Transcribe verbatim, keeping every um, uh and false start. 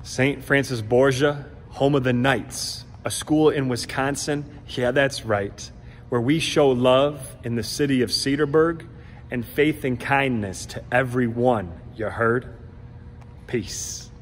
Saint Francis Borgia, home of the Knights, a school in Wisconsin, yeah, that's right, where we show love in the city of Cedarburg and faith and kindness to everyone, you heard? Peace.